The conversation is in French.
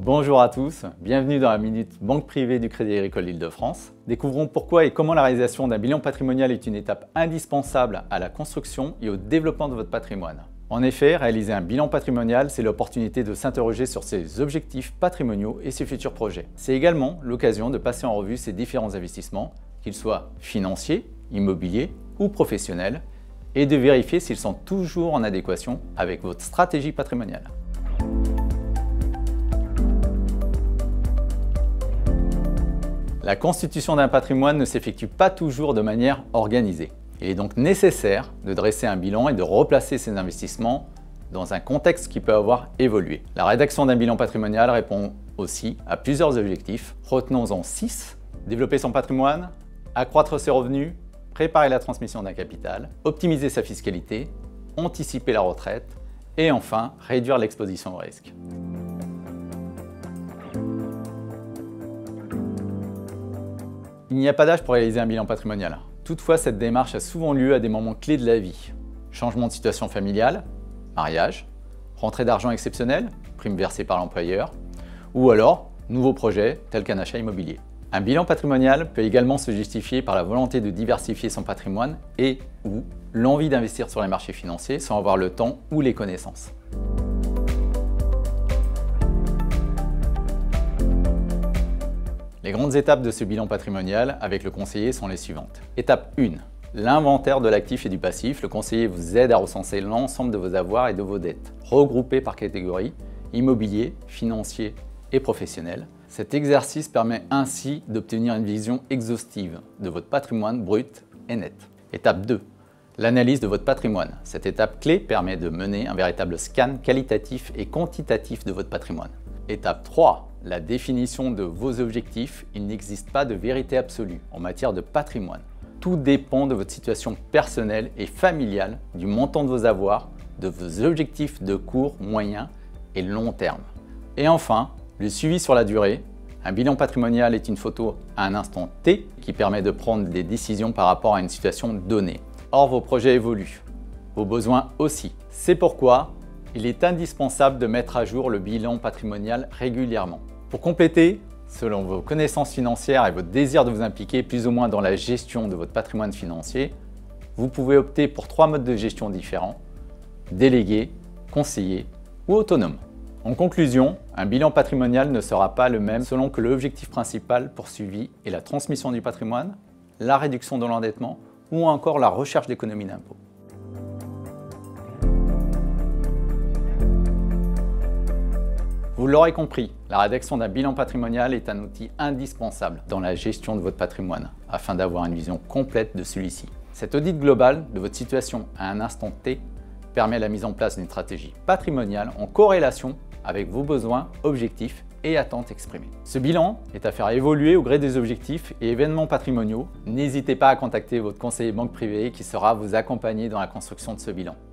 Bonjour à tous, bienvenue dans la Minute Banque Privée du Crédit Agricole Île-de-France. Découvrons pourquoi et comment la réalisation d'un bilan patrimonial est une étape indispensable à la construction et au développement de votre patrimoine. En effet, réaliser un bilan patrimonial, c'est l'opportunité de s'interroger sur ses objectifs patrimoniaux et ses futurs projets. C'est également l'occasion de passer en revue ses différents investissements, qu'ils soient financiers, immobiliers ou professionnels, et de vérifier s'ils sont toujours en adéquation avec votre stratégie patrimoniale. La constitution d'un patrimoine ne s'effectue pas toujours de manière organisée. Il est donc nécessaire de dresser un bilan et de replacer ses investissements dans un contexte qui peut avoir évolué. La rédaction d'un bilan patrimonial répond aussi à plusieurs objectifs. Retenons-en 6. Développer son patrimoine, accroître ses revenus, préparer la transmission d'un capital, optimiser sa fiscalité, anticiper la retraite et enfin réduire l'exposition au risque. Il n'y a pas d'âge pour réaliser un bilan patrimonial. Toutefois, cette démarche a souvent lieu à des moments clés de la vie. Changement de situation familiale, mariage, rentrée d'argent exceptionnelle, prime versée par l'employeur, ou alors nouveau projet tel qu'un achat immobilier. Un bilan patrimonial peut également se justifier par la volonté de diversifier son patrimoine et ou l'envie d'investir sur les marchés financiers sans avoir le temps ou les connaissances. Les grandes étapes de ce bilan patrimonial avec le conseiller sont les suivantes. Étape 1. L'inventaire de l'actif et du passif. Le conseiller vous aide à recenser l'ensemble de vos avoirs et de vos dettes, regroupés par catégories, immobilier, financier et professionnel. Cet exercice permet ainsi d'obtenir une vision exhaustive de votre patrimoine brut et net. Étape 2. L'analyse de votre patrimoine. Cette étape clé permet de mener un véritable scan qualitatif et quantitatif de votre patrimoine. Étape 3. La définition de vos objectifs. Il n'existe pas de vérité absolue en matière de patrimoine. Tout dépend de votre situation personnelle et familiale, du montant de vos avoirs, de vos objectifs de court, moyen et long terme. Et enfin, le suivi sur la durée. Un bilan patrimonial est une photo à un instant T qui permet de prendre des décisions par rapport à une situation donnée. Or, vos projets évoluent, vos besoins aussi. C'est pourquoi il est indispensable de mettre à jour le bilan patrimonial régulièrement. Pour compléter, selon vos connaissances financières et votre désir de vous impliquer plus ou moins dans la gestion de votre patrimoine financier, vous pouvez opter pour 3 modes de gestion différents: délégué, conseiller ou autonome. En conclusion, un bilan patrimonial ne sera pas le même selon que l'objectif principal poursuivi est la transmission du patrimoine, la réduction de l'endettement ou encore la recherche d'économies d'impôts. Vous l'aurez compris, la rédaction d'un bilan patrimonial est un outil indispensable dans la gestion de votre patrimoine afin d'avoir une vision complète de celui-ci. Cet audit global de votre situation à un instant T permet la mise en place d'une stratégie patrimoniale en corrélation avec vos besoins, objectifs et attentes exprimées. Ce bilan est à faire évoluer au gré des objectifs et événements patrimoniaux. N'hésitez pas à contacter votre conseiller banque privée qui saura vous accompagner dans la construction de ce bilan.